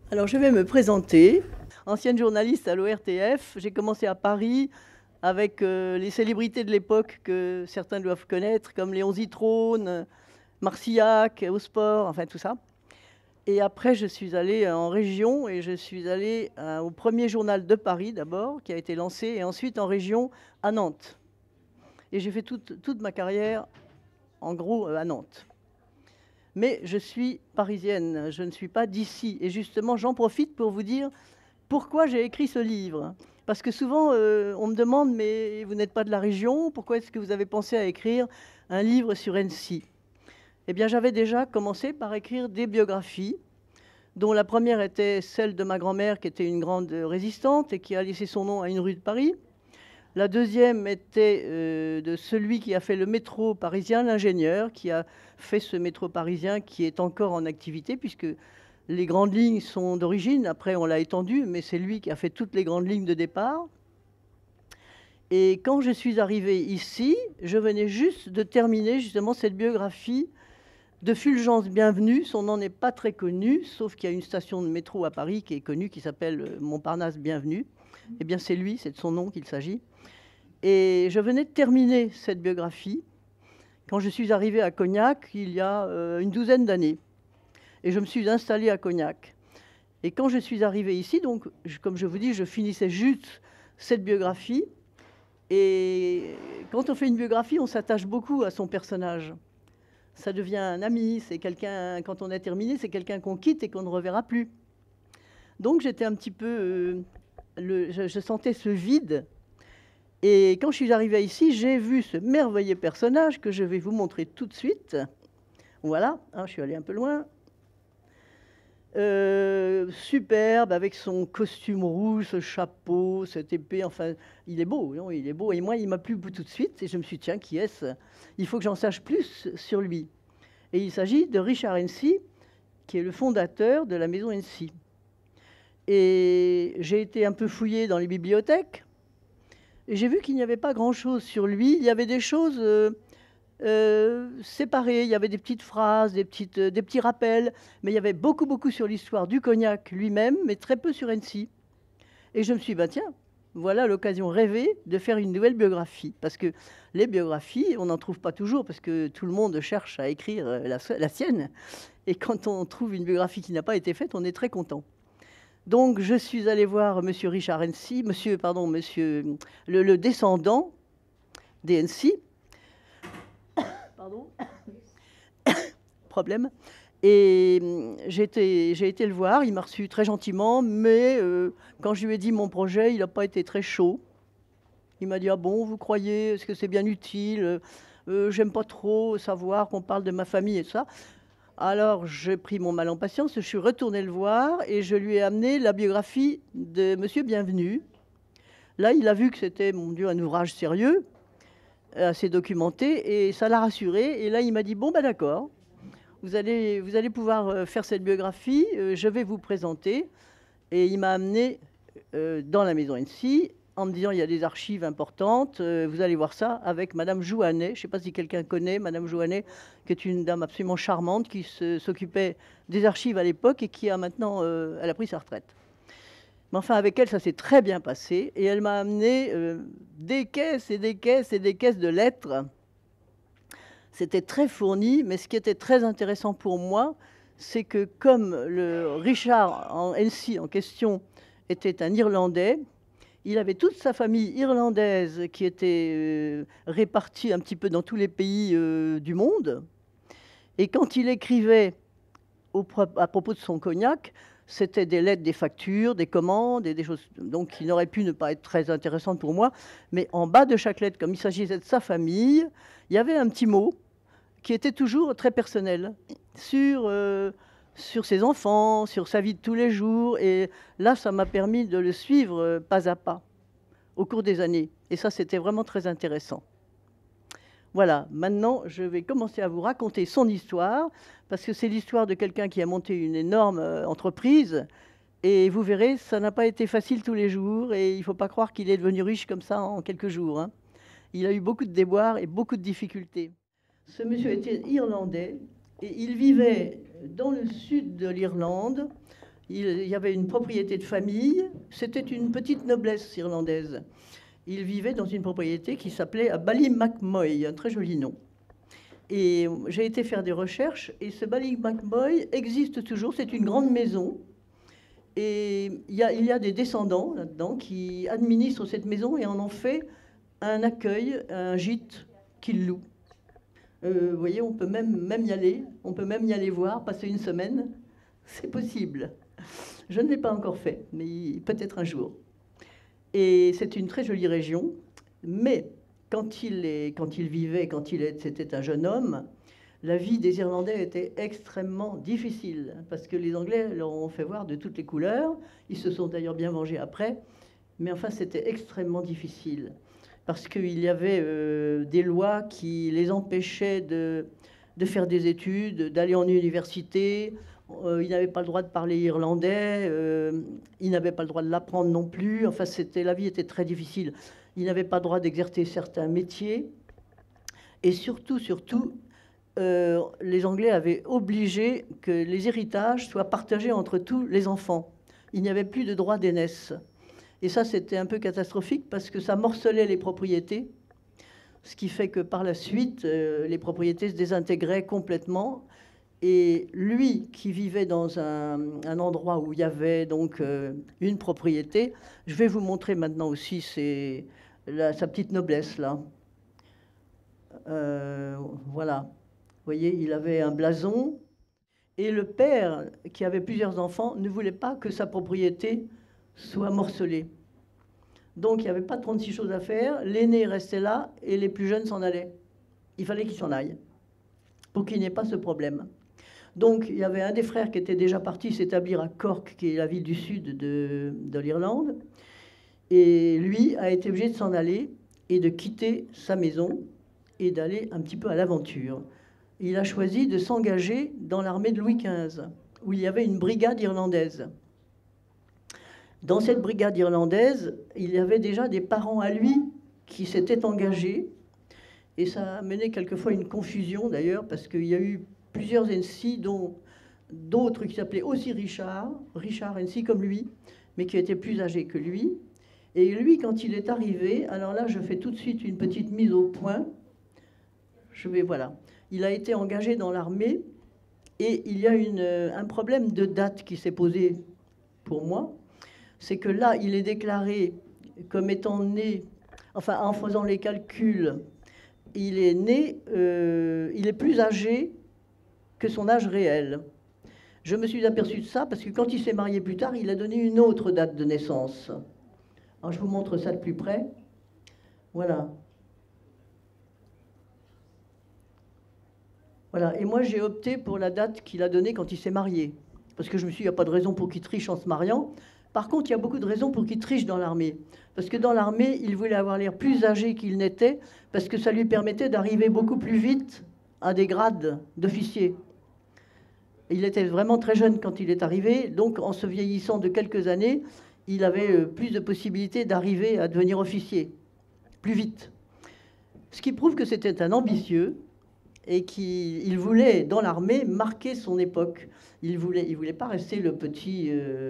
Alors, je vais me présenter. Ancienne journaliste à l'ORTF, j'ai commencé à Paris avec les célébrités de l'époque que certains doivent connaître, comme Léon Zitrone, Marcillac, au sport, enfin tout ça. Et après, je suis allée en région et je suis allée au premier journal de Paris d'abord, qui a été lancé, et ensuite en région à Nantes. Et j'ai fait toute ma carrière, en gros, à Nantes. Mais je suis parisienne, je ne suis pas d'ici. Et justement, j'en profite pour vous dire pourquoi j'ai écrit ce livre. Parce que souvent, on me demande, mais vous n'êtes pas de la région, pourquoi est-ce que vous avez pensé à écrire un livre sur Annecy? Eh bien, j'avais déjà commencé par écrire des biographies, dont la première était celle de ma grand-mère, qui était une grande résistante et qui a laissé son nom à une rue de Paris. La deuxième était de celui qui a fait le métro parisien, l'ingénieur, qui a fait ce métro parisien qui est encore en activité, puisque les grandes lignes sont d'origine. Après, on l'a étendu, mais c'est lui qui a fait toutes les grandes lignes de départ. Et quand je suis arrivée ici, je venais juste de terminer justement cette biographie de Fulgence Bienvenue. Son nom n'est pas très connu, sauf qu'il y a une station de métro à Paris qui est connue, qui s'appelle Montparnasse Bienvenue. Eh bien, c'est lui, c'est de son nom qu'il s'agit. Et je venais de terminer cette biographie quand je suis arrivée à Cognac, il y a une douzaine d'années. Et je me suis installée à Cognac. Et quand je suis arrivée ici, donc, comme je vous dis, je finissais juste cette biographie. Et quand on fait une biographie, on s'attache beaucoup à son personnage. Ça devient un ami, c'est quelqu'un, quand on a terminé, c'est quelqu'un qu'on quitte et qu'on ne reverra plus. Donc j'étais un petit peu, je sentais ce vide. Et quand je suis arrivée ici, j'ai vu ce merveilleux personnage que je vais vous montrer tout de suite. Voilà, hein, je suis allée un peu loin. Superbe, avec son costume rouge, ce chapeau, cette épée, enfin, il est beau, non, il est beau. Et moi, il m'a plu tout de suite, et je me suis dit, tiens, qui est-ce? Il faut que j'en sache plus sur lui. Et il s'agit de Richard Hennessy, qui est le fondateur de la maison Hennessy. Et j'ai été un peu fouillée dans les bibliothèques, et j'ai vu qu'il n'y avait pas grand-chose sur lui. Il y avait des choses séparées, il y avait des petites phrases, des petits rappels, mais il y avait beaucoup sur l'histoire du cognac lui-même, mais très peu sur Hennessy. Et je me suis dit, bah, tiens, voilà l'occasion rêvée de faire une nouvelle biographie. Parce que les biographies, on n'en trouve pas toujours, parce que tout le monde cherche à écrire la sienne. Et quand on trouve une biographie qui n'a pas été faite, on est très content. Donc, je suis allée voir monsieur Richard Hennessy, le descendant des Hennessy. Pardon. Problème. Et j'ai été le voir, il m'a reçu très gentiment, mais quand je lui ai dit mon projet, il n'a pas été très chaud. Il m'a dit, ah bon, vous croyez, est-ce que c'est bien utile? J'aime pas trop savoir qu'on parle de ma famille et tout ça. Alors, j'ai pris mon mal en patience, je suis retournée le voir et je lui ai amené la biographie de monsieur Bienvenu. Là, il a vu que c'était, mon Dieu, un ouvrage sérieux, assez documenté, et ça l'a rassuré. Et là, il m'a dit, bon, ben d'accord, vous allez pouvoir faire cette biographie, je vais vous présenter. Et il m'a amené dans la maison Hennessy en me disant, il y a des archives importantes, vous allez voir ça avec Madame Jouanet. Je ne sais pas si quelqu'un connaît Madame Jouanet, qui est une dame absolument charmante, qui s'occupait des archives à l'époque et qui a maintenant, elle a pris sa retraite. Mais enfin, avec elle, ça s'est très bien passé. Et elle m'a amené des caisses et des caisses et des caisses de lettres. C'était très fourni, mais ce qui était très intéressant pour moi, c'est que comme le Richard Hennessy en question était un Irlandais, il avait toute sa famille irlandaise qui était répartie un petit peu dans tous les pays du monde. Et quand il écrivait à propos de son cognac, c'était des lettres, des factures, des commandes, et des choses donc qui n'auraient pu ne pas être très intéressantes pour moi. Mais en bas de chaque lettre, comme il s'agissait de sa famille, il y avait un petit mot qui était toujours très personnel sur ses enfants, sur sa vie de tous les jours. Et là, ça m'a permis de le suivre pas à pas au cours des années. Et ça, c'était vraiment très intéressant. Voilà, maintenant, je vais commencer à vous raconter son histoire, parce que c'est l'histoire de quelqu'un qui a monté une énorme entreprise. Et vous verrez, ça n'a pas été facile tous les jours, et il ne faut pas croire qu'il est devenu riche comme ça en quelques jours, hein. Il a eu beaucoup de déboires et beaucoup de difficultés. Ce monsieur était irlandais, et il vivait dans le sud de l'Irlande. Il y avait une propriété de famille, c'était une petite noblesse irlandaise. Il vivait dans une propriété qui s'appelait à Ballymacmoy, un très joli nom. Et j'ai été faire des recherches, et ce Ballymacmoy existe toujours, c'est une grande maison. Et il y a des descendants là-dedans qui administrent cette maison et en ont fait un accueil, un gîte qu'ils louent. Vous voyez, on peut même y aller, on peut même y aller voir, passer une semaine, c'est possible. Je ne l'ai pas encore fait, mais peut-être un jour. Et c'est une très jolie région, mais c'était un jeune homme, la vie des Irlandais était extrêmement difficile, parce que les Anglais leur ont fait voir de toutes les couleurs, ils se sont d'ailleurs bien vengés après, mais enfin c'était extrêmement difficile, parce qu'il y avait des lois qui les empêchaient de faire des études, d'aller en université, ils n'avaient pas le droit de parler irlandais, ils n'avaient pas le droit de l'apprendre non plus, enfin la vie était très difficile. Ils n'avaient pas le droit d'exercer certains métiers, et surtout, les Anglais avaient obligé que les héritages soient partagés entre tous les enfants. Il n'y avait plus de droit d'aînesse. Et ça, c'était un peu catastrophique parce que ça morcelait les propriétés, ce qui fait que par la suite, les propriétés se désintégraient complètement. Et lui, qui vivait dans un endroit où il y avait donc une propriété, je vais vous montrer maintenant aussi sa petite noblesse, là. Voilà. Vous voyez, il avait un blason. Et le père, qui avait plusieurs enfants, ne voulait pas que sa propriété soit morcelée. Donc, il n'y avait pas 36 choses à faire. L'aîné restait là et les plus jeunes s'en allaient. Il fallait qu'ils s'en aillent pour qu'il n'y ait pas ce problème. Donc, il y avait un des frères qui était déjà parti s'établir à Cork, qui est la ville du sud de l'Irlande. Et lui a été obligé de s'en aller et de quitter sa maison et d'aller un petit peu à l'aventure. Il a choisi de s'engager dans l'armée de Louis XV, où il y avait une brigade irlandaise. Dans cette brigade irlandaise, il y avait déjà des parents à lui qui s'étaient engagés, et ça a mené quelquefois une confusion d'ailleurs, parce qu'il y a eu plusieurs NC, dont d'autres qui s'appelaient aussi Richard NC comme lui, mais qui étaient plus âgés que lui. Et lui, quand il est arrivé, alors là, je fais tout de suite une petite mise au point. Voilà. Il a été engagé dans l'armée et il y a un problème de date qui s'est posé pour moi. C'est que là, il est déclaré comme étant né, enfin en faisant les calculs, il est né, il est plus âgé que son âge réel. Je me suis aperçu de ça parce que quand il s'est marié plus tard, il a donné une autre date de naissance. Alors je vous montre ça de plus près. Voilà. Voilà, et moi j'ai opté pour la date qu'il a donnée quand il s'est marié. Parce que je me suis dit, il n'y a pas de raison pour qu'il triche en se mariant. Par contre, il y a beaucoup de raisons pour qu'il triche dans l'armée. Parce que dans l'armée, il voulait avoir l'air plus âgé qu'il n'était, parce que ça lui permettait d'arriver beaucoup plus vite à des grades d'officier. Il était vraiment très jeune quand il est arrivé, donc en se vieillissant de quelques années, il avait plus de possibilités d'arriver à devenir officier, plus vite. Ce qui prouve que c'était un ambitieux, et qu'il voulait, dans l'armée, marquer son époque. Il voulait pas rester le petit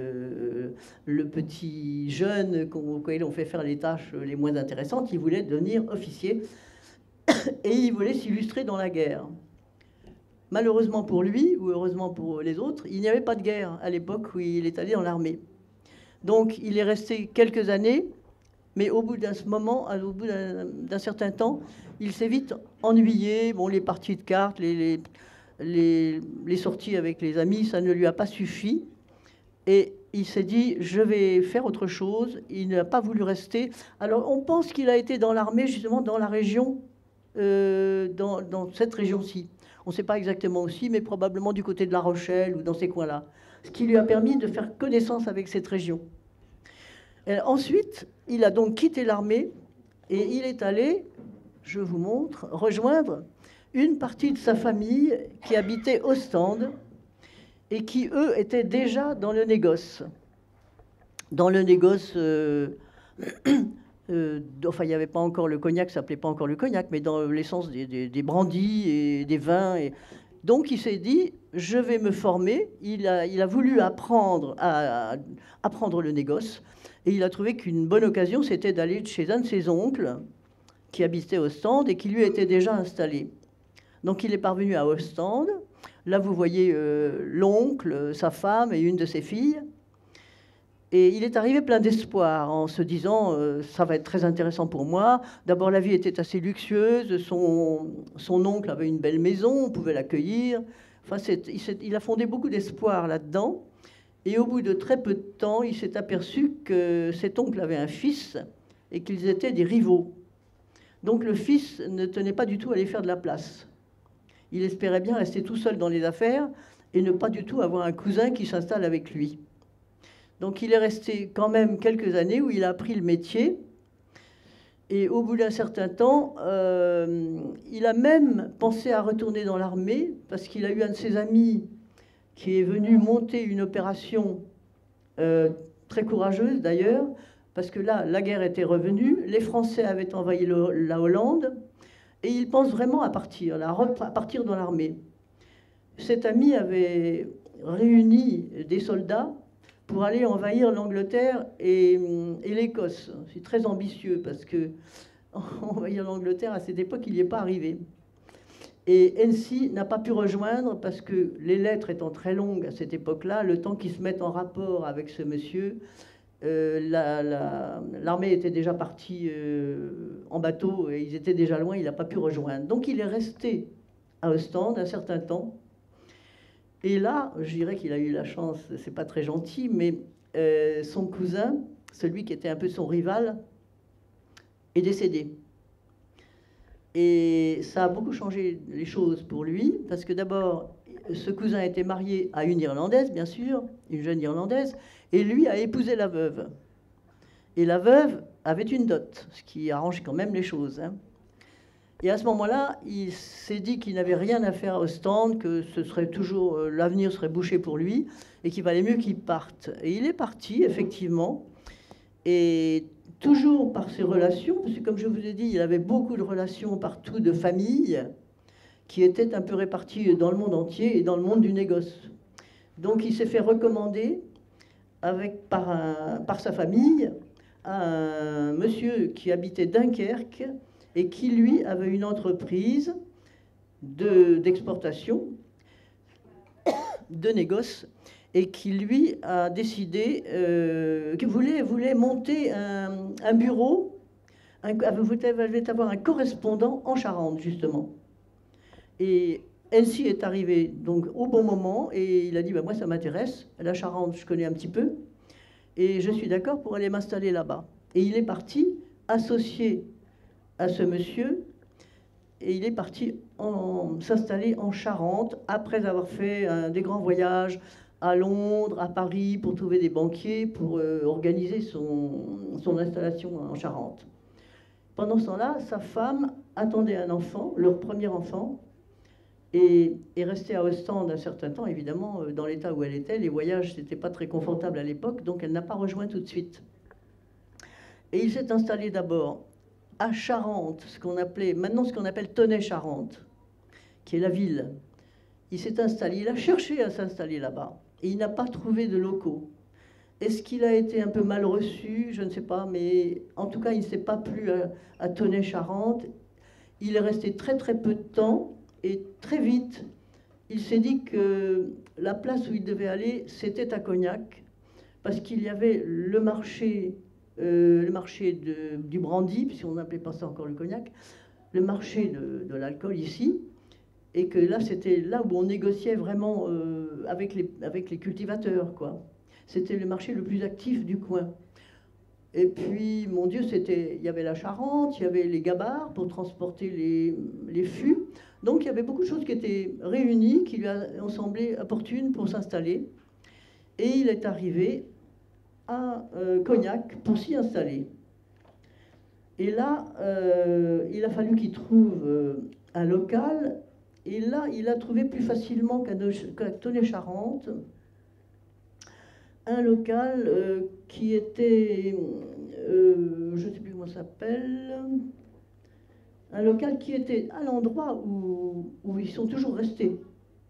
jeune auquel on fait faire les tâches les moins intéressantes. Il voulait devenir officier et il voulait s'illustrer dans la guerre. Malheureusement pour lui, ou heureusement pour les autres, il n'y avait pas de guerre à l'époque où il est allé dans l'armée. Donc il est resté quelques années, mais au bout d'un certain temps, il s'est vite ennuyé. Bon, les parties de cartes, les sorties avec les amis, ça ne lui a pas suffi. Et il s'est dit, je vais faire autre chose. Il n'a pas voulu rester. Alors, on pense qu'il a été dans l'armée, justement, dans la région, dans cette région-ci. On ne sait pas exactement aussi, mais probablement du côté de La Rochelle ou dans ces coins-là. Ce qui lui a permis de faire connaissance avec cette région. Et ensuite, il a donc quitté l'armée et il est allé, je vous montre, rejoindre une partie de sa famille qui habitait Ostende et qui, eux, étaient déjà dans le négoce. Dans le négoce, enfin, il n'y avait pas encore le cognac, ça s'appelait pas encore le cognac, mais dans l'essence des brandis et des vins. Donc il s'est dit, je vais me former. Il a voulu apprendre à apprendre le négoce. Et il a trouvé qu'une bonne occasion, c'était d'aller chez un de ses oncles qui habitait Ostende et qui lui était déjà installé. Donc il est parvenu à Ostende. Là, vous voyez l'oncle, sa femme et une de ses filles. Et il est arrivé plein d'espoir en se disant ça va être très intéressant pour moi. D'abord, la vie était assez luxueuse. Son oncle avait une belle maison, on pouvait l'accueillir. Enfin, il a fondé beaucoup d'espoir là-dedans. Et au bout de très peu de temps, il s'est aperçu que cet oncle avait un fils et qu'ils étaient des rivaux. Donc le fils ne tenait pas du tout à aller faire de la place. Il espérait bien rester tout seul dans les affaires et ne pas du tout avoir un cousin qui s'installe avec lui. Donc il est resté quand même quelques années où il a appris le métier. Et au bout d'un certain temps, il a même pensé à retourner dans l'armée parce qu'il a eu un de ses amis qui est venu monter une opération très courageuse d'ailleurs, parce que là, la guerre était revenue, les Français avaient envahi la Hollande, et il pense vraiment à partir, à partir dans l'armée. Cet ami avait réuni des soldats pour aller envahir l'Angleterre et l'Écosse. C'est très ambitieux parce que envahir l'Angleterre, à cette époque, il n'y est pas arrivé. Et Hensey n'a pas pu rejoindre parce que les lettres étant très longues à cette époque-là, le temps qu'ils se mettent en rapport avec ce monsieur, l'armée était déjà partie en bateau et ils étaient déjà loin, il n'a pas pu rejoindre. Donc il est resté à Ostende un certain temps. Et là, je dirais qu'il a eu la chance, c'est pas très gentil, mais son cousin, celui qui était un peu son rival, est décédé. Et ça a beaucoup changé les choses pour lui, parce que d'abord, ce cousin était marié à une Irlandaise, bien sûr, une jeune Irlandaise, et lui a épousé la veuve. Et la veuve avait une dot, ce qui arrange quand même les choses, hein. Et à ce moment-là, il s'est dit qu'il n'avait rien à faire à Ostende, que ce serait toujours l'avenir serait bouché pour lui, et qu'il valait mieux qu'il parte. Et il est parti, effectivement, et toujours par ses relations, parce que comme je vous ai dit, il avait beaucoup de relations partout de famille, qui étaient un peu réparties dans le monde entier et dans le monde du négoce. Donc il s'est fait recommander par sa famille à un monsieur qui habitait Dunkerque et qui, lui, avait une entreprise d'exportation, de négoce, et qui, lui, a décidé qu'il voulait monter un bureau, voulait avoir un correspondant en Charente, justement. Et Hensey est arrivé donc au bon moment, et il a dit bah, moi, ça m'intéresse, la Charente, je connais un petit peu, et je suis d'accord pour aller m'installer là-bas. Et il est parti, associé à ce monsieur, et il est parti s'installer en Charente après avoir fait des grands voyages à Londres, à Paris, pour trouver des banquiers, pour organiser son installation en Charente. Pendant ce temps-là, sa femme attendait un enfant, leur premier enfant, et est restée à Ostende un certain temps, évidemment, dans l'état où elle était. Les voyages, n'étaient pas très confortables à l'époque, donc elle n'a pas rejoint tout de suite. Et il s'est installé d'abord à Charente, maintenant ce qu'on appelle Tonnay-Charente, qui est la ville. Il s'est installé, il a cherché à s'installer là-bas, et il n'a pas trouvé de locaux. Est-ce qu'il a été un peu mal reçu? Je ne sais pas, mais en tout cas, il ne s'est pas plu à Tonnay-Charente. Il est resté très très peu de temps, et très vite, il s'est dit que la place où il devait aller, c'était à Cognac, parce qu'il y avait le marché du brandy, si on n'appelait pas ça encore le cognac, le marché de l'alcool ici, et que là, c'était là où on négociait vraiment avec les cultivateurs, quoi. C'était le marché le plus actif du coin. Et puis, mon Dieu, il y avait la Charente, il y avait les gabarres pour transporter les fûts. Donc, il y avait beaucoup de choses qui étaient réunies, qui lui ont semblé opportunes pour s'installer. Et il est arrivé à Cognac pour s'y installer. Et là, il a fallu qu'il trouve un local. Et là, il a trouvé plus facilement qu'à Tonnay-Charente un local qui était, je ne sais plus comment ça s'appelle, un local qui était à l'endroit où ils sont toujours restés.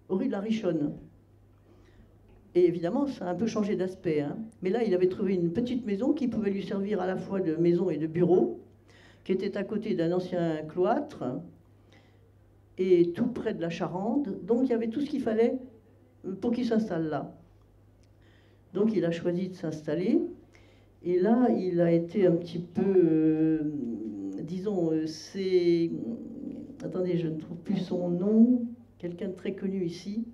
rue de la Richonne. Et évidemment, ça a un peu changé d'aspect, hein. Mais là, il avait trouvé une petite maison qui pouvait lui servir à la fois de maison et de bureau, qui était à côté d'un ancien cloître, et tout près de la Charente. Donc il y avait tout ce qu'il fallait pour qu'il s'installe là. Donc il a choisi de s'installer. Et là, il a été un petit peu, disons, c'est... Attendez, je ne trouve plus son nom. Quelqu'un de très connu ici.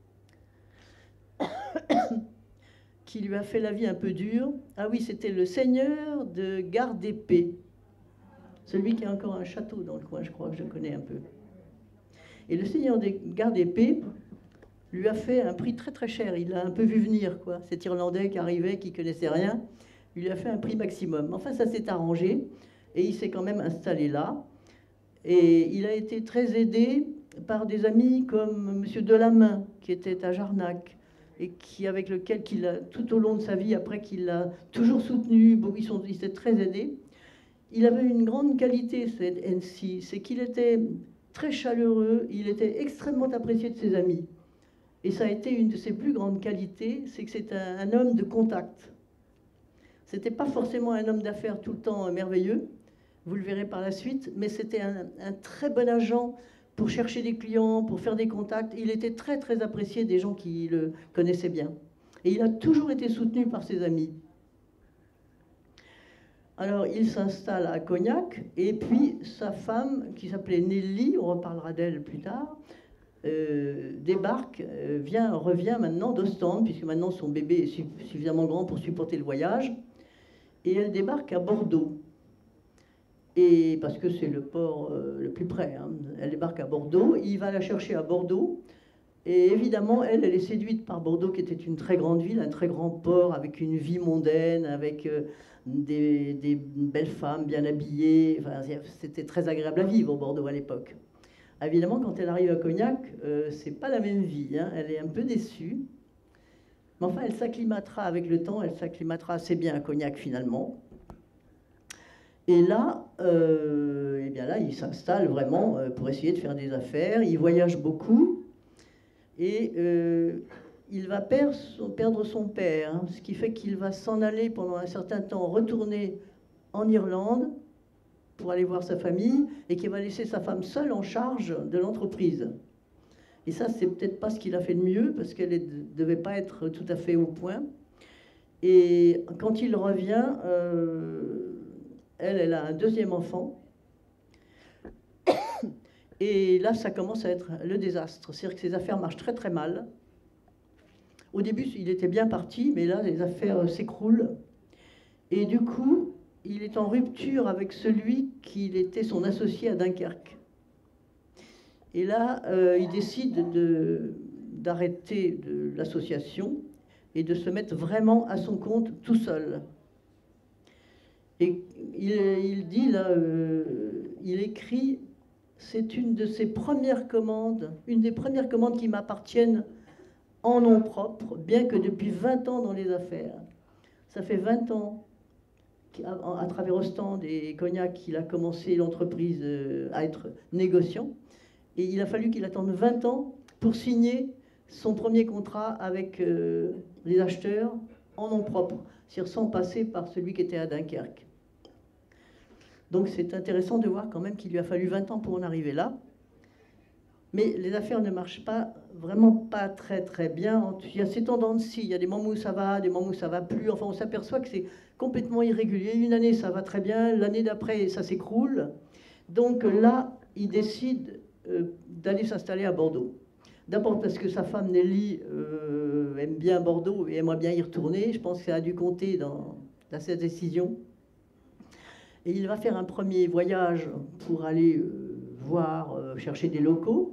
Qui lui a fait la vie un peu dure. Ah oui, c'était le seigneur de Gare-d'Épée. Celui qui a encore un château dans le coin, je crois que je connais un peu. Et le seigneur de Gare-d'Épée lui a fait un prix très très cher. Il l'a un peu vu venir, quoi. Cet Irlandais qui arrivait, qui connaissait rien, il lui a fait un prix maximum. Enfin, ça s'est arrangé et il s'est quand même installé là. Et il a été très aidé par des amis comme M. Delamain, qui était à Jarnac, et avec lequel, tout au long de sa vie, après qu'il l'a toujours soutenu, bon, ils étaient très aidés. Il avait une grande qualité, cet NC, c'est qu'il était très chaleureux, il était extrêmement apprécié de ses amis. Et ça a été une de ses plus grandes qualités, c'est que c'est un homme de contact. C'était pas forcément un homme d'affaires tout le temps merveilleux, vous le verrez par la suite, mais c'était un très bon agent pour chercher des clients, pour faire des contacts. Il était très très apprécié des gens qui le connaissaient bien. Et il a toujours été soutenu par ses amis. Alors il s'installe à Cognac, et puis sa femme, qui s'appelait Nelly, on reparlera d'elle plus tard, débarque, revient maintenant d'Ostende, puisque maintenant son bébé est suffisamment grand pour supporter le voyage, et elle débarque à Bordeaux. Et parce que c'est le port le plus près, hein. Elle débarque à Bordeaux, il va la chercher à Bordeaux, et évidemment, elle est séduite par Bordeaux, qui était une très grande ville, un très grand port, avec une vie mondaine, avec des belles femmes bien habillées. Enfin, c'était très agréable à vivre, Bordeaux, à l'époque. Évidemment, quand elle arrive à Cognac, c'est pas la même vie, hein. Elle est un peu déçue. Mais enfin, elle s'acclimatera avec le temps, elle s'acclimatera assez bien à Cognac, finalement. Et là, eh bien là, il s'installe vraiment pour essayer de faire des affaires. Il voyage beaucoup et il va perdre son père, hein, ce qui fait qu'il va s'en aller pendant un certain temps, retourner en Irlande pour aller voir sa famille et qu'il va laisser sa femme seule en charge de l'entreprise. Et ça, c'est peut-être pas ce qu'il a fait de mieux parce qu'elle ne devait pas être tout à fait au point. Et quand il revient, elle a un deuxième enfant. Et là, ça commence à être le désastre. C'est-à-dire que ses affaires marchent très très mal. Au début, il était bien parti, mais là, les affaires s'écroulent. Et du coup, il est en rupture avec celui qui était son associé à Dunkerque. Et là, il décide d'arrêter l'association et de se mettre vraiment à son compte tout seul. Et il dit là, il écrit, c'est une de ses premières commandes, une des premières commandes qui m'appartiennent en nom propre, bien que depuis 20 ans dans les affaires. Ça fait 20 ans à travers Ostende et Cognac qu'il a commencé l'entreprise à être négociant. Et il a fallu qu'il attende 20 ans pour signer son premier contrat avec les acheteurs en nom propre, c'est-à-dire sans passer par celui qui était à Dunkerque. Donc c'est intéressant de voir quand même qu'il lui a fallu 20 ans pour en arriver là. Mais les affaires ne marchent pas, vraiment pas très très bien. Il y a ces tendances-ci, il y a des moments où ça va, des moments où ça va plus. Enfin, on s'aperçoit que c'est complètement irrégulier. Une année, ça va très bien, l'année d'après, ça s'écroule. Donc là, il décide d'aller s'installer à Bordeaux. D'abord parce que sa femme Nelly aime bien Bordeaux et aimerait bien y retourner. Je pense que ça a dû compter dans cette décision. Et il va faire un premier voyage pour aller chercher des locaux.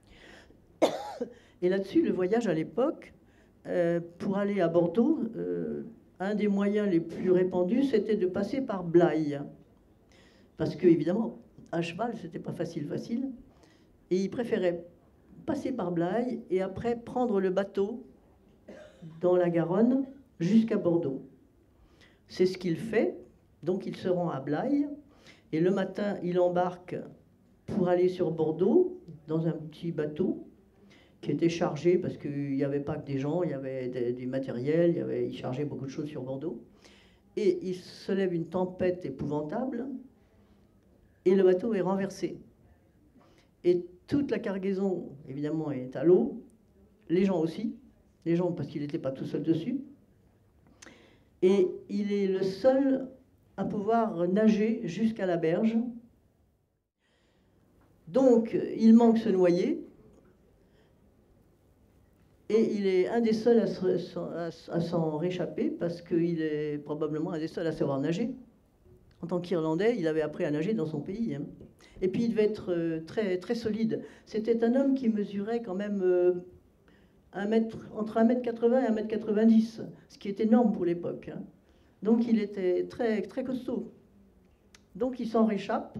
Et là-dessus, le voyage à l'époque, pour aller à Bordeaux, un des moyens les plus répandus, c'était de passer par Blaye. Parce que, évidemment, à cheval, c'était pas facile. Et il préférait passer par Blaye et après prendre le bateau dans la Garonne jusqu'à Bordeaux. C'est ce qu'il fait. Donc il se rend à Blaye et le matin, il embarque pour aller sur Bordeaux dans un petit bateau. qui était chargé, parce qu'il n'y avait pas que des gens, il y avait du matériel, il chargeait beaucoup de choses sur Bordeaux. Et il se lève une tempête épouvantable, et le bateau est renversé. Et toute la cargaison, évidemment, est à l'eau, les gens aussi, les gens parce qu'il n'était pas tout seul dessus. Et il est le seul à pouvoir nager jusqu'à la berge. Donc, il manque se noyer. Et il est un des seuls à s'en réchapper parce qu'il est probablement un des seuls à savoir nager. En tant qu'Irlandais, il avait appris à nager dans son pays. Hein. Et puis il devait être très, très solide. C'était un homme qui mesurait quand même entre 1,80 m et 1,90 m, ce qui est énorme pour l'époque. Hein. Donc il était très, très costaud. Donc il s'en réchappe.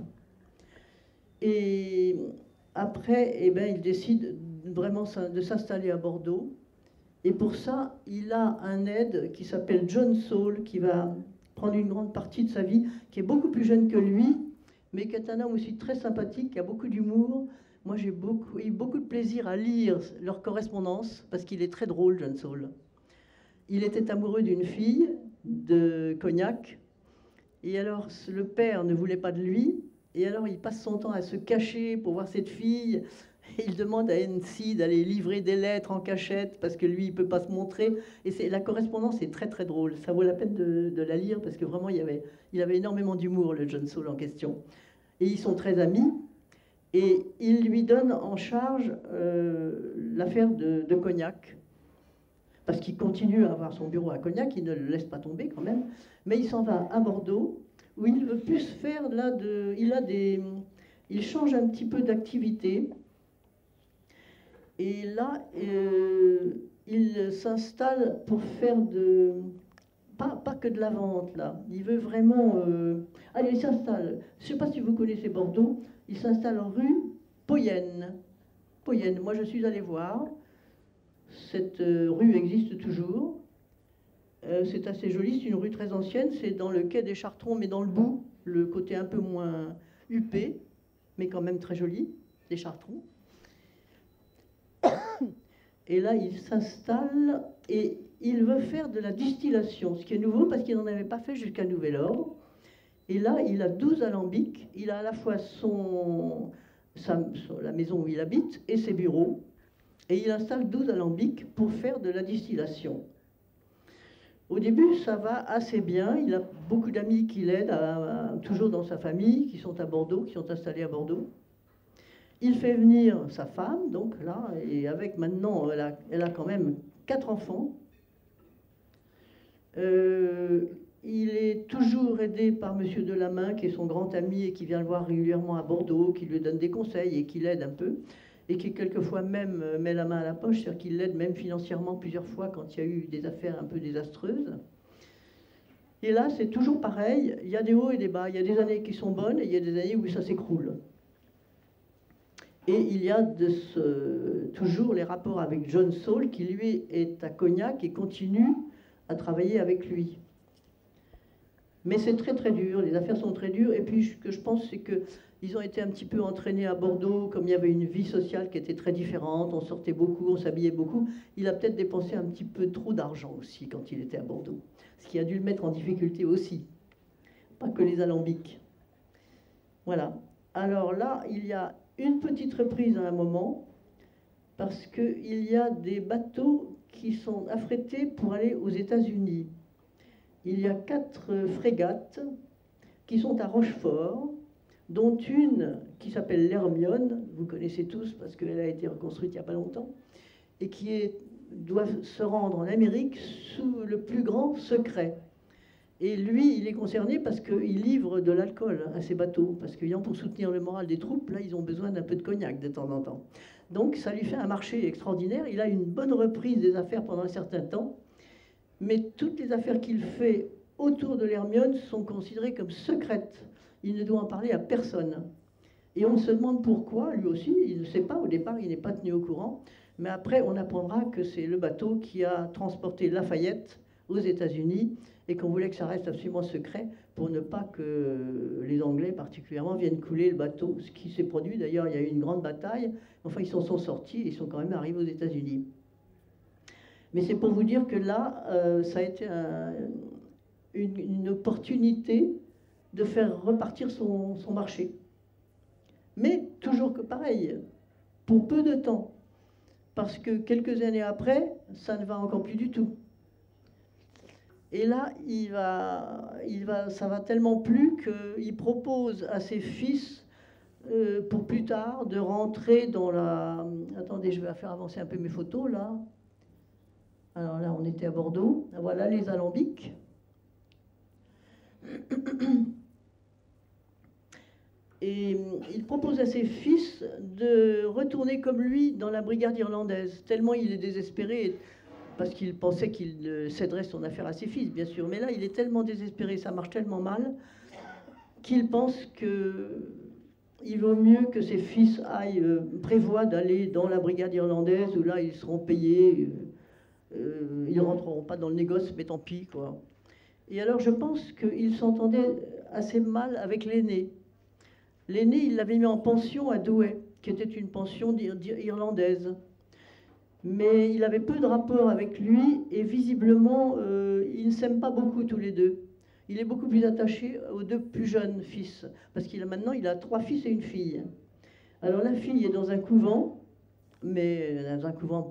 Et après, eh ben, il décide vraiment de s'installer à Bordeaux. Et pour ça, il a un aide qui s'appelle John Saul, qui va prendre une grande partie de sa vie, qui est beaucoup plus jeune que lui, mais qui est un homme aussi très sympathique, qui a beaucoup d'humour. Moi, j'ai eu beaucoup de plaisir à lire leur correspondance, parce qu'il est très drôle, John Saul. Il était amoureux d'une fille de Cognac, et alors le père ne voulait pas de lui, et alors il passe son temps à se cacher pour voir cette fille. Il demande à NC d'aller livrer des lettres en cachette parce que lui, il ne peut pas se montrer. Et la correspondance est très très drôle. Ça vaut la peine de la lire parce que vraiment, il avait énormément d'humour, le John Saul en question. Et ils sont très amis. Et il lui donne en charge l'affaire de Cognac. Parce qu'il continue à avoir son bureau à Cognac, il ne le laisse pas tomber quand même. Mais il s'en va à Bordeaux, où il veut plus faire il change un petit peu d'activité. Et là, il s'installe pour faire pas que de la vente, là. Il veut vraiment... Allez, il s'installe. Je ne sais pas si vous connaissez Bordeaux. Il s'installe en rue Poyenne. Poyenne, moi je suis allée voir. Cette rue existe toujours. C'est assez joli, c'est une rue très ancienne. C'est dans le quai des Chartrons, mais dans le bout. Le côté un peu moins huppé, mais quand même très joli, des Chartrons. Et là, il s'installe et il veut faire de la distillation, ce qui est nouveau parce qu'il n'en avait pas fait jusqu'à nouvel ordre. Et là, il a 12 alambics. Il a à la fois la maison où il habite et ses bureaux. Et il installe 12 alambics pour faire de la distillation. Au début, ça va assez bien. Il a beaucoup d'amis qui l'aident, toujours dans sa famille, qui sont à Bordeaux, qui sont installés à Bordeaux. Il fait venir sa femme, donc là, et avec maintenant, elle a quand même 4 enfants. Il est toujours aidé par Monsieur Delamain, qui est son grand ami et qui vient le voir régulièrement à Bordeaux, qui lui donne des conseils et qui l'aide un peu, et qui quelquefois même met la main à la poche, c'est-à-dire qu'il l'aide même financièrement plusieurs fois quand il y a eu des affaires un peu désastreuses. Et là, c'est toujours pareil, il y a des hauts et des bas, il y a des années qui sont bonnes et il y a des années où ça s'écroule. Et il y a toujours les rapports avec John Saul, qui lui est à Cognac et continue à travailler avec lui. Mais c'est très très dur, les affaires sont très dures. Et puis ce que je pense, c'est qu'ils ont été un petit peu entraînés à Bordeaux, comme il y avait une vie sociale qui était très différente, on sortait beaucoup, on s'habillait beaucoup. Il a peut-être dépensé un petit peu trop d'argent aussi quand il était à Bordeaux. Ce qui a dû le mettre en difficulté aussi. Pas que les alambics. Voilà. Alors là, il y a une petite reprise à un moment, parce qu'il y a des bateaux qui sont affrétés pour aller aux États-Unis. Il y a 4 frégates qui sont à Rochefort, dont une qui s'appelle l'Hermione, vous connaissez tous parce qu'elle a été reconstruite il n'y a pas longtemps, et qui doit se rendre en Amérique sous le plus grand secret. Et lui, il est concerné parce qu'il livre de l'alcool à ces bateaux, parce que pour soutenir le moral des troupes, là, ils ont besoin d'un peu de cognac de temps en temps. Donc, ça lui fait un marché extraordinaire. Il a une bonne reprise des affaires pendant un certain temps, mais toutes les affaires qu'il fait autour de l'Hermione sont considérées comme secrètes. Il ne doit en parler à personne. Et on se demande pourquoi, lui aussi, il ne sait pas. Au départ, il n'est pas tenu au courant. Mais après, on apprendra que c'est le bateau qui a transporté Lafayette aux États-Unis et qu'on voulait que ça reste absolument secret pour ne pas que les Anglais particulièrement viennent couler le bateau, ce qui s'est produit d'ailleurs. Il y a eu une grande bataille, enfin ils s'en sont sortis et ils sont quand même arrivés aux États-Unis. Mais c'est pour vous dire que là, ça a été une opportunité de faire repartir son marché. Mais toujours que pareil, pour peu de temps, parce que quelques années après, ça ne va encore plus du tout. Et là, ça va tellement plus qu'il propose à ses fils, pour plus tard, de rentrer dans la... Attendez, je vais faire avancer un peu mes photos, là. Alors là, on était à Bordeaux. Voilà les alambics. Et il propose à ses fils de retourner comme lui dans la brigade irlandaise, tellement il est désespéré, parce qu'il pensait qu'il céderait son affaire à ses fils, bien sûr. Mais là, il est tellement désespéré, ça marche tellement mal, qu'il pense qu'il vaut mieux que ses fils prévoient d'aller dans la brigade irlandaise, où là, ils seront payés, ils ne rentreront pas dans le négoce, mais tant pis, quoi. Et alors, je pense qu'il s'entendait assez mal avec l'aîné. L'aîné, il l'avait mis en pension à Douai, qui était une pension irlandaise. Mais il avait peu de rapport avec lui, et visiblement, ils ne s'aiment pas beaucoup tous les deux. Il est beaucoup plus attaché aux deux plus jeunes fils, parce maintenant, il a 3 fils et une fille. Alors la fille est dans un couvent, mais dans un couvent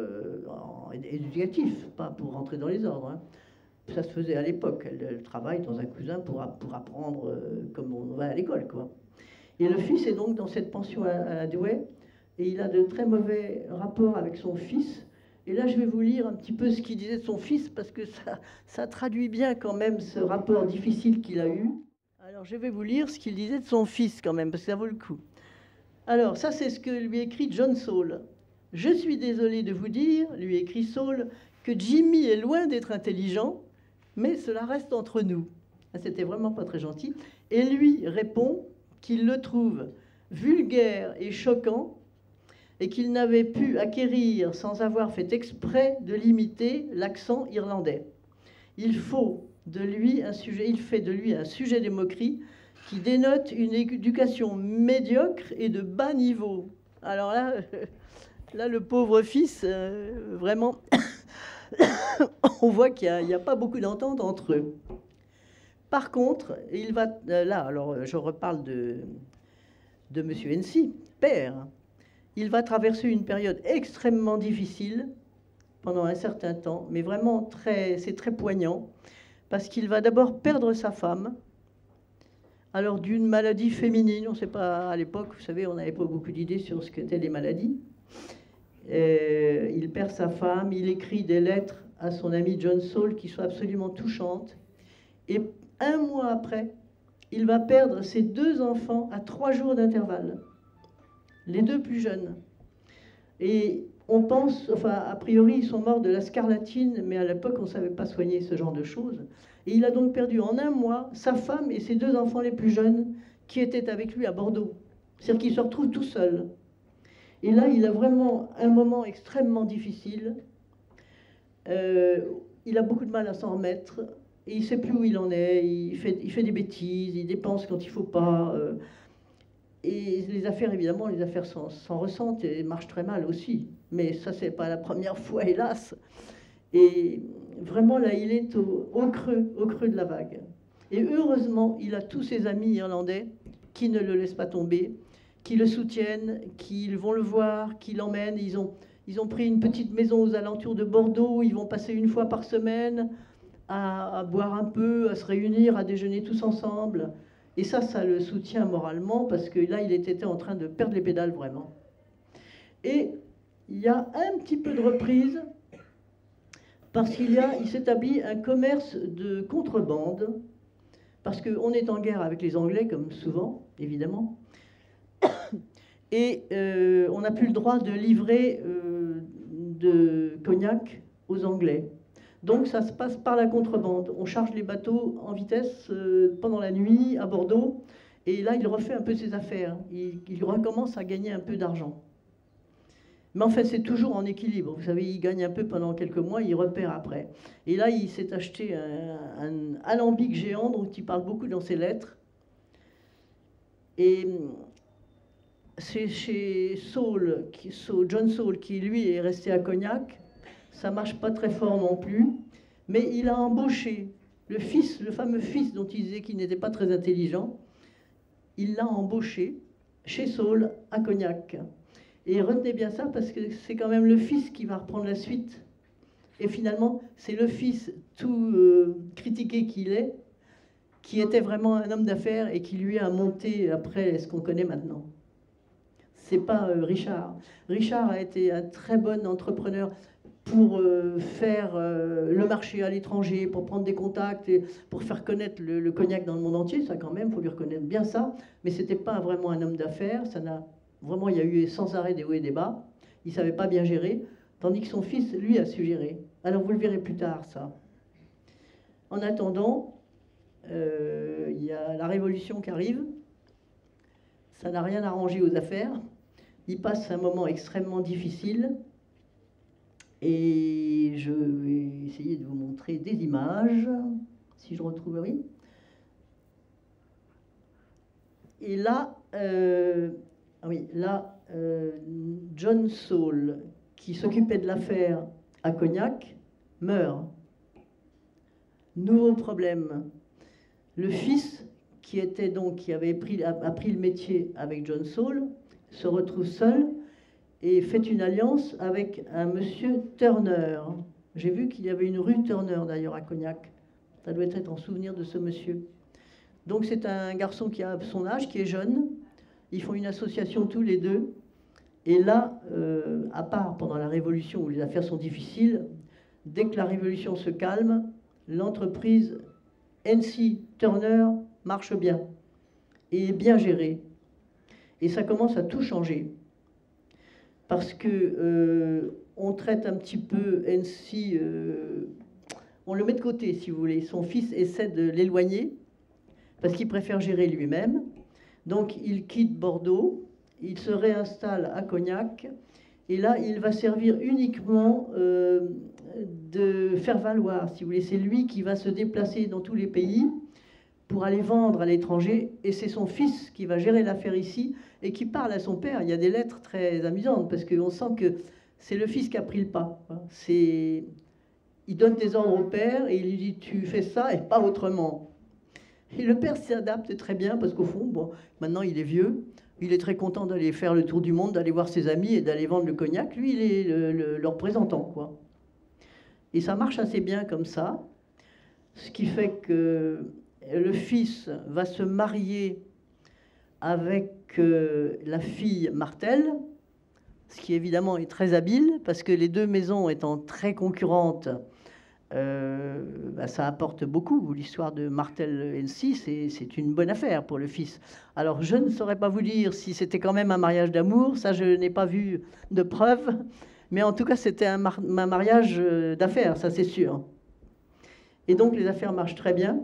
éducatif, pas pour rentrer dans les ordres, hein. Ça se faisait à l'époque. Elle travaille dans un cousin pour apprendre comme on va à l'école, quoi. Et le fils est donc dans cette pension à Douai, et il a de très mauvais rapports avec son fils. Et là, je vais vous lire un petit peu ce qu'il disait de son fils, parce que ça traduit bien quand même ce rapport difficile qu'il a eu. Alors, je vais vous lire ce qu'il disait de son fils quand même, parce que ça vaut le coup. Alors, ça, c'est ce que lui écrit John Saul. « Je suis désolé de vous dire, lui écrit Saul, que Jimmy est loin d'être intelligent, mais cela reste entre nous. » C'était vraiment pas très gentil. Et lui répond qu'il le trouve vulgaire et choquant, et qu'il n'avait pu acquérir sans avoir fait exprès de limiter l'accent irlandais. Il fait de lui un sujet de moquerie qui dénote une éducation médiocre et de bas niveau. Alors là, là le pauvre fils, vraiment, on voit qu'il n'y a pas beaucoup d'entente entre eux. Par contre, il va... Là, alors, je reparle de M. Hennessy, père. Il va traverser une période extrêmement difficile pendant un certain temps, mais vraiment c'est très poignant, parce qu'il va d'abord perdre sa femme, alors d'une maladie féminine. On ne sait pas, à l'époque, vous savez, on n'avait pas beaucoup d'idées sur ce qu'étaient les maladies. Il perd sa femme, il écrit des lettres à son ami John Saul qui sont absolument touchantes. Et 1 mois après, il va perdre ses 2 enfants à 3 jours d'intervalle, les 2 plus jeunes. Et on pense, enfin, a priori, ils sont morts de la scarlatine, mais à l'époque, on ne savait pas soigner ce genre de choses. Et il a donc perdu en 1 mois sa femme et ses 2 enfants les plus jeunes qui étaient avec lui à Bordeaux. C'est-à-dire qu'il se retrouve tout seul. Et là, il a vraiment un moment extrêmement difficile. Il a beaucoup de mal à s'en remettre. Et il ne sait plus où il en est, il fait des bêtises, il dépense quand il ne faut pas. Et les affaires, évidemment, les affaires s'en ressentent et marchent très mal aussi. Mais ça, ce n'est pas la première fois, hélas. Et vraiment, là, il est au creux de la vague. Et heureusement, il a tous ses amis irlandais qui ne le laissent pas tomber, qui le soutiennent, qui vont le voir, qui l'emmènent. Ils ont pris une petite maison aux alentours de Bordeaux, ils vont passer 1 fois par semaine à boire un peu, à se réunir, à déjeuner tous ensemble. Et ça le soutient moralement, parce que là, il était en train de perdre les pédales, vraiment. Et il y a un petit peu de reprise, parce il s'établit un commerce de contrebande, parce qu'on est en guerre avec les Anglais, comme souvent, évidemment. Et on n'a plus le droit de livrer de cognac aux Anglais. Donc ça se passe par la contrebande. On charge les bateaux en vitesse pendant la nuit à Bordeaux, et là il refait un peu ses affaires. Il recommence à gagner un peu d'argent. Mais en fait, c'est toujours en équilibre. Vous savez, il gagne un peu pendant quelques mois, il repère après. Et là, il s'est acheté un alambic géant dont il parle beaucoup dans ses lettres. Et c'est chez John Saul, qui lui est resté à Cognac. Ça marche pas très fort non plus. Mais il a embauché le fils, le fameux fils dont il disait qu'il n'était pas très intelligent. Il l'a embauché chez Saul à Cognac. Et retenez bien ça parce que c'est quand même le fils qui va reprendre la suite. Et finalement, c'est le fils tout critiqué qu'il est, qui était vraiment un homme d'affaires et qui lui a monté après ce qu'on connaît maintenant. C'est pas Richard. Richard a été un très bon entrepreneur pour faire le marché à l'étranger, pour prendre des contacts et pour faire connaître le cognac dans le monde entier. Ça quand même, il faut lui reconnaître bien ça. Mais c'était pas vraiment un homme d'affaires. Ça n'a vraiment, il y a eu sans arrêt des hauts et des bas. Il savait pas bien gérer, tandis que son fils, lui, a su gérer. Alors vous le verrez plus tard, ça. En attendant, il y a la révolution qui arrive. Ça n'a rien arrangé aux affaires. Il passe un moment extrêmement difficile. Et je vais essayer de vous montrer des images, si je retrouve, oui. Et là, John Saul, qui s'occupait de l'affaire à Cognac, meurt. Nouveau problème. Le fils, qui avait appris le métier avec John Saul, se retrouve seul et fait une alliance avec un monsieur Turner. J'ai vu qu'il y avait une rue Turner d'ailleurs à Cognac. Ça doit être en souvenir de ce monsieur. Donc c'est un garçon qui a son âge, qui est jeune. Ils font une association tous les deux. Et là, à part pendant la Révolution où les affaires sont difficiles, dès que la Révolution se calme, l'entreprise N.C. Turner marche bien et est bien gérée. Et ça commence à tout changer. Parce que on traite un petit peu N.C., on le met de côté, si vous voulez. Son fils essaie de l'éloigner, parce qu'il préfère gérer lui-même. Donc il quitte Bordeaux, il se réinstalle à Cognac, et là il va servir uniquement de faire valoir, si vous voulez. C'est lui qui va se déplacer dans tous les pays pour aller vendre à l'étranger, et c'est son fils qui va gérer l'affaire ici, et qui parle à son père. Il y a des lettres très amusantes, parce qu'on sent que c'est le fils qui a pris le pas. Il donne des ordres au père, et il lui dit « tu fais ça et pas autrement ». Et le père s'adapte très bien, parce qu'au fond, bon, maintenant il est vieux, il est très content d'aller faire le tour du monde, d'aller voir ses amis et d'aller vendre le cognac. Lui, il est le représentant, quoi. Et ça marche assez bien comme ça, ce qui fait que le fils va se marier avec la fille Martel, ce qui évidemment est très habile, parce que les deux maisons étant très concurrentes, ça apporte beaucoup. L'histoire de Martel-N.C., c'est une bonne affaire pour le fils. Alors je ne saurais pas vous dire si c'était quand même un mariage d'amour, ça je n'ai pas vu de preuves, mais en tout cas c'était un mariage d'affaires, ça c'est sûr. Et donc les affaires marchent très bien.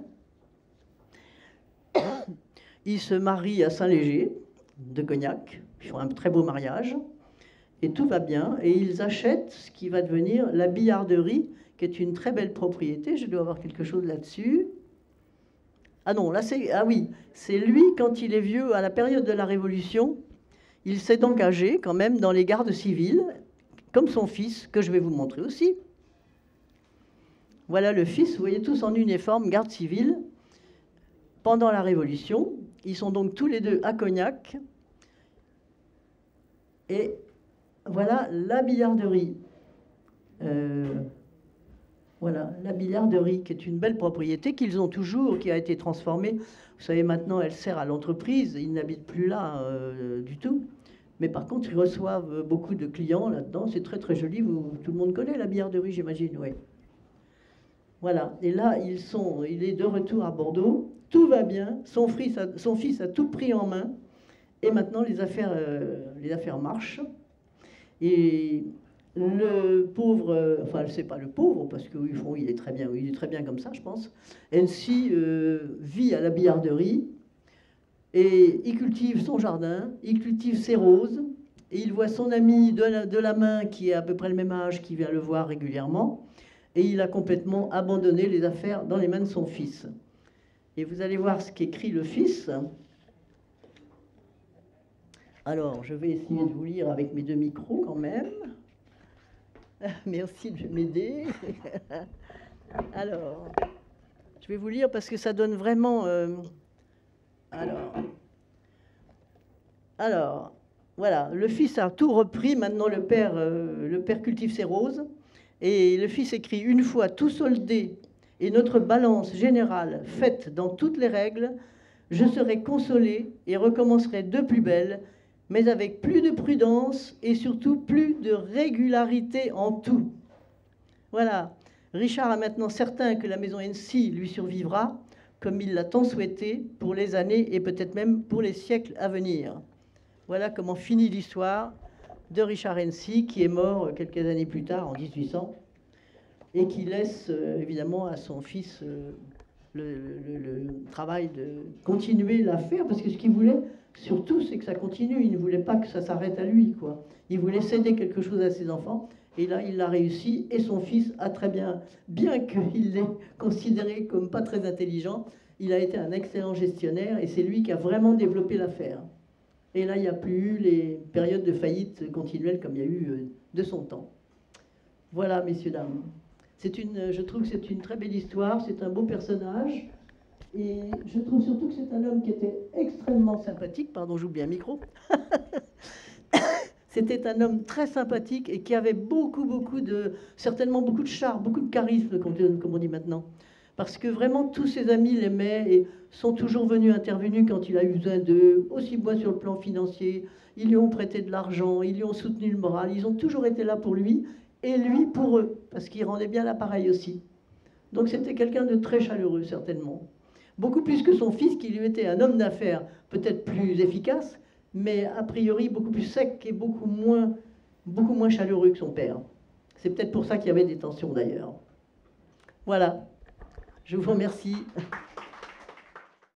Ils se marient à Saint-Léger de Cognac, ils font un très beau mariage, et tout va bien, et ils achètent ce qui va devenir la billarderie, qui est une très belle propriété. Je dois avoir quelque chose là-dessus. Ah non, là ah oui, c'est lui, quand il est vieux, à la période de la Révolution, il s'est engagé quand même dans les gardes civiles, comme son fils, que je vais vous montrer aussi. Voilà le fils, vous voyez, tous en uniforme, garde civile, pendant la Révolution. Ils sont donc tous les deux à Cognac. Et voilà la billarderie. Voilà, la billarderie, qui est une belle propriété qu'ils ont toujours, qui a été transformée. Vous savez, maintenant, elle sert à l'entreprise. Ils n'habitent plus là du tout. Mais par contre, ils reçoivent beaucoup de clients là-dedans. C'est très, très joli. Tout le monde connaît la billarderie, j'imagine, oui. Voilà. Et là, il est de retour à Bordeaux. Tout va bien. Son fils a tout pris en main. Et maintenant, les affaires marchent. Et le pauvre, enfin, c'est pas le pauvre, parce qu'il est très bien comme ça, je pense. N.C. vit à la billarderie, et il cultive son jardin, il cultive ses roses, et il voit son ami de la main, qui est à peu près le même âge, qui vient le voir régulièrement, et il a complètement abandonné les affaires dans les mains de son fils. Et vous allez voir ce qu'écrit le fils. Alors, je vais essayer de vous lire avec mes deux micros quand même. Merci de m'aider. Alors, je vais vous lire parce que ça donne vraiment... Alors, voilà, le fils a tout repris. Maintenant, le père cultive ses roses. Et le fils écrit: une fois tout soldé et notre balance générale faite dans toutes les règles, je serai consolé et recommencerai de plus belle, mais avec plus de prudence et surtout plus de régularité en tout. Voilà, Richard est maintenant certain que la maison Hennessy lui survivra, comme il l'a tant souhaité, pour les années et peut-être même pour les siècles à venir. Voilà comment finit l'histoire de Richard Hennessy, qui est mort quelques années plus tard, en 1800, et qui laisse évidemment à son fils le travail de continuer l'affaire, parce que ce qu'il voulait surtout, c'est que ça continue. Il ne voulait pas que ça s'arrête à lui, quoi. Il voulait céder quelque chose à ses enfants, et là, il l'a réussi, et son fils a très bien qu'il l'ait considéré comme pas très intelligent, il a été un excellent gestionnaire, et c'est lui qui a vraiment développé l'affaire. Et là, il n'y a plus eu les périodes de faillite continuelles comme il y a eu de son temps. Voilà, messieurs, dames. Je trouve que c'est une très belle histoire, c'est un beau personnage. Et je trouve surtout que c'est un homme qui était extrêmement sympathique. Pardon, j'oublie un micro. C'était un homme très sympathique et qui avait certainement beaucoup de charme, beaucoup de charisme, comme on dit maintenant. Parce que vraiment, tous ses amis l'aimaient et sont toujours intervenus quand il a eu besoin d'eux, aussi bien sur le plan financier. Ils lui ont prêté de l'argent, ils lui ont soutenu le moral, ils ont toujours été là pour lui, et lui pour eux, parce qu'il rendait bien l'appareil aussi. Donc c'était quelqu'un de très chaleureux, certainement. Beaucoup plus que son fils, qui lui était un homme d'affaires peut-être plus efficace, mais a priori beaucoup plus sec et beaucoup moins chaleureux que son père. C'est peut-être pour ça qu'il y avait des tensions d'ailleurs. Voilà. Je vous remercie.